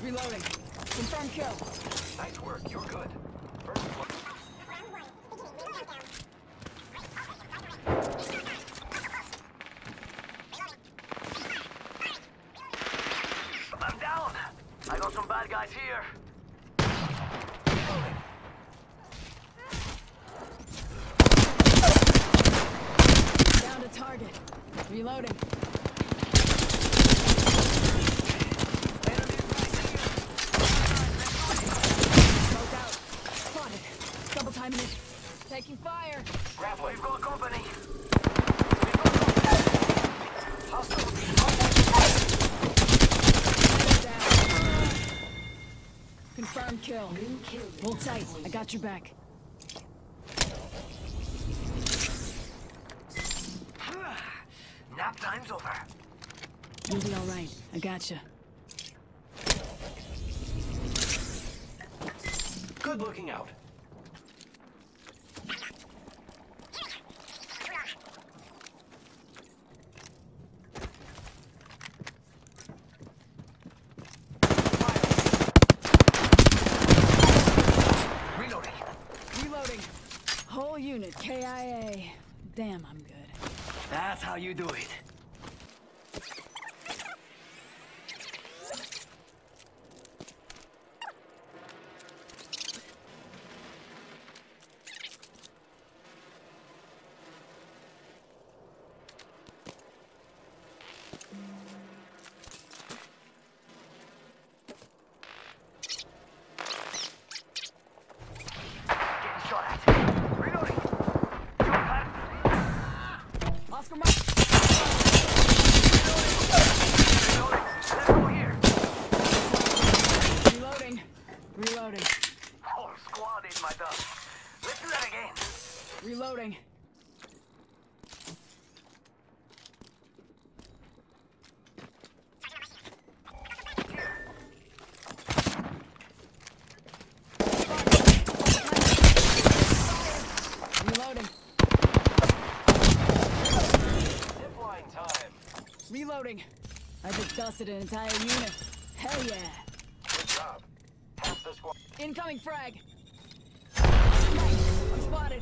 Reloading. Confirm kill. Nice work. You're good. First one. I'm down. I got some bad guys here. Down to target. Reloading. Smoke out. Spotted. Double timing it. Taking fire. Grapple. We've got company. Confirmed kill. Hold tight. I got your back. Nap time's over. You'll be all right. I gotcha. Good looking out. Reloading. Reloading. Whole unit KIA. Damn, I'm good. That's how you do it. Getting shot at. Reloading. Oscar Mike. Reloading. Reloading. Whole squad ate my dust. Let's do that again. Reloading. Reloading. Zipline time. Reloading. I just dusted an entire unit. Hell yeah. Good job. Half the squad. Incoming frag. I'm spotted.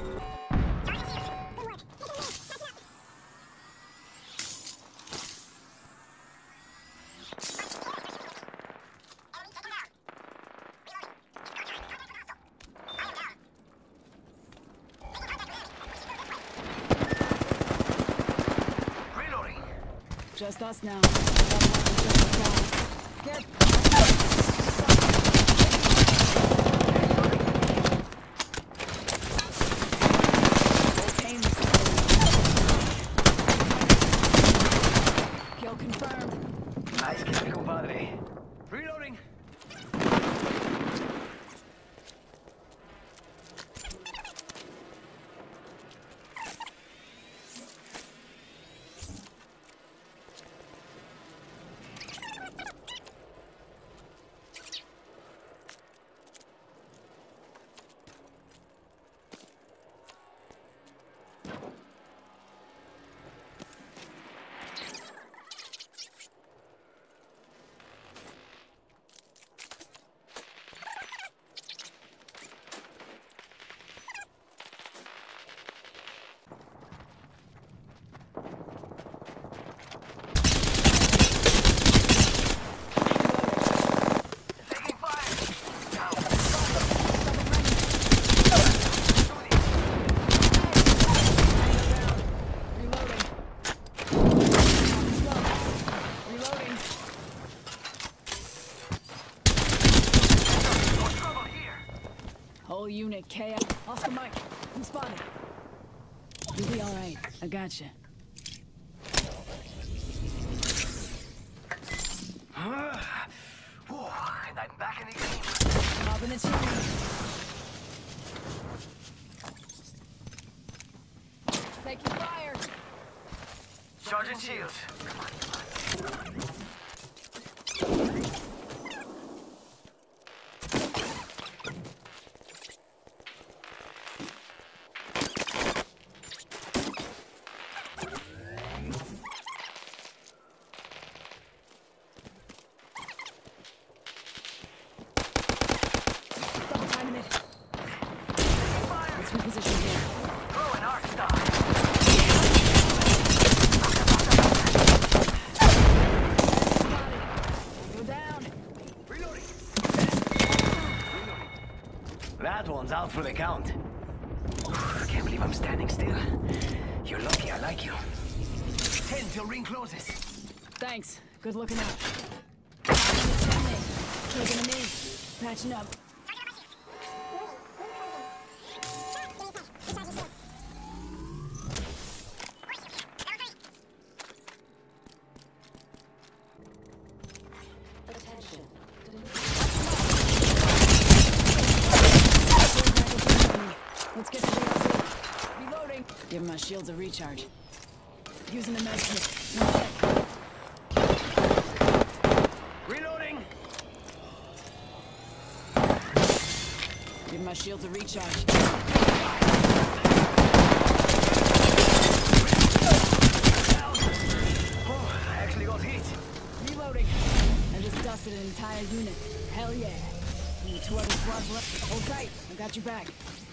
Reloading. Just us now. Get. Kill confirmed. Nice kill, compadre. Reloading. Taking fire. Down. Reloading. Reloading. No trouble here. Whole unit KO. Oscar Mike. I'm spotted. You'll be all right. I gotcha. Whew, and I'm back in the game. Popping the chimney. Taking fire. Charging shields. down for the count. Can't believe I'm standing still. You're lucky I like you. 10 till ring closes. Thanks. Good looking out. Taking a knee. Patching up. Let's get to the LZ. Reloading. Give my shields a recharge. Using the med kit. 1 sec. Reloading. Give my shields a recharge. Oh, I actually got hit. Reloading. I just dusted an entire unit. Hell yeah. Only 2 other squads left. Hold tight. I got your back.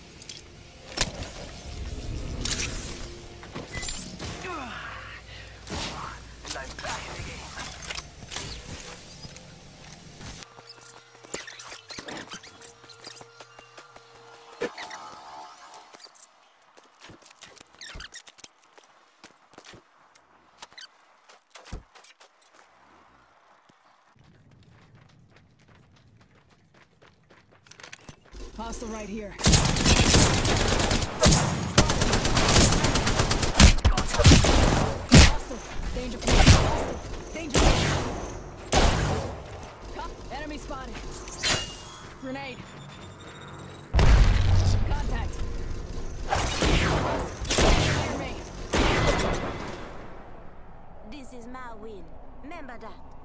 And I'm back in the game. Hostile right here. Hostile. Danger point. Hostile. Danger point. Enemy spotted. Grenade. Contact. Fire me. This is my win. Remember that.